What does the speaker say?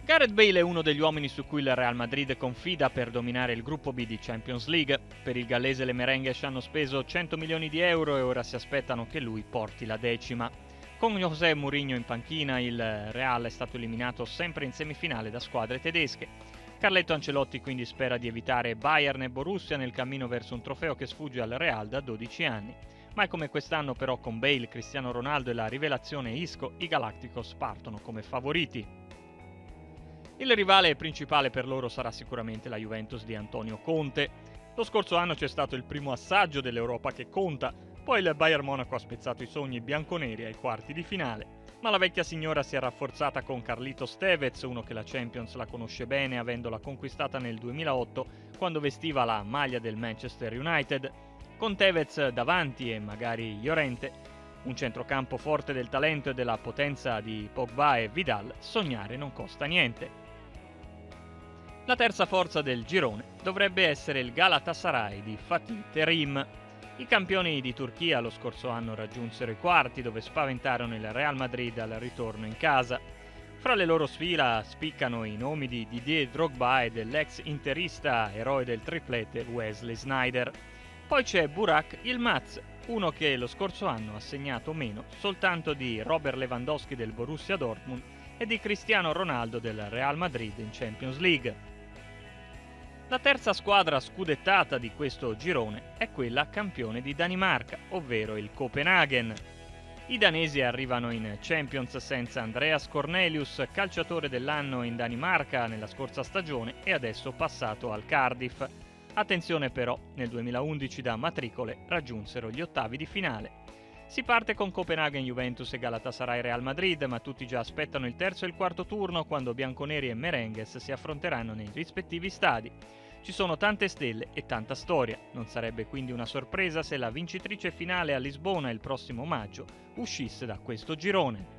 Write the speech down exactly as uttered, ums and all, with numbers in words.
Gareth Bale è uno degli uomini su cui il Real Madrid confida per dominare il gruppo B di Champions League. Per il gallese le merengues hanno speso cento milioni di euro e ora si aspettano che lui porti la decima. Con José Mourinho in panchina, il Real è stato eliminato sempre in semifinale da squadre tedesche. Carletto Ancelotti quindi spera di evitare Bayern e Borussia nel cammino verso un trofeo che sfugge al Real da dodici anni. Mai come quest'anno però con Bale, Cristiano Ronaldo e la rivelazione Isco, i Galacticos partono come favoriti. Il rivale principale per loro sarà sicuramente la Juventus di Antonio Conte. Lo scorso anno c'è stato il primo assaggio dell'Europa che conta, poi il Bayern Monaco ha spezzato i sogni bianconeri ai quarti di finale. Ma la vecchia signora si è rafforzata con Carlitos Tevez, uno che la Champions la conosce bene avendola conquistata nel duemilaotto quando vestiva la maglia del Manchester United. Con Tevez davanti e magari Llorente, un centrocampo forte del talento e della potenza di Pogba e Vidal, sognare non costa niente. La terza forza del girone dovrebbe essere il Galatasaray di Fatih Terim. I campioni di Turchia lo scorso anno raggiunsero i quarti dove spaventarono il Real Madrid al ritorno in casa. Fra le loro sfila spiccano i nomi di Didier Drogba e dell'ex interista eroe del triplete Wesley Sneijder. Poi c'è Burak Yilmaz, uno che lo scorso anno ha segnato meno soltanto di Robert Lewandowski del Borussia Dortmund e di Cristiano Ronaldo del Real Madrid in Champions League. La terza squadra scudettata di questo girone è quella campione di Danimarca, ovvero il Copenaghen. I danesi arrivano in Champions senza Andreas Cornelius, calciatore dell'anno in Danimarca nella scorsa stagione e adesso passato al Cardiff. Attenzione però, nel duemilaundici da matricole raggiunsero gli ottavi di finale. Si parte con Copenaghen, Juventus e Galatasaray Real Madrid, ma tutti già aspettano il terzo e il quarto turno quando bianconeri e merengues si affronteranno nei rispettivi stadi. Ci sono tante stelle e tanta storia, non sarebbe quindi una sorpresa se la vincitrice finale a Lisbona il prossimo maggio uscisse da questo girone.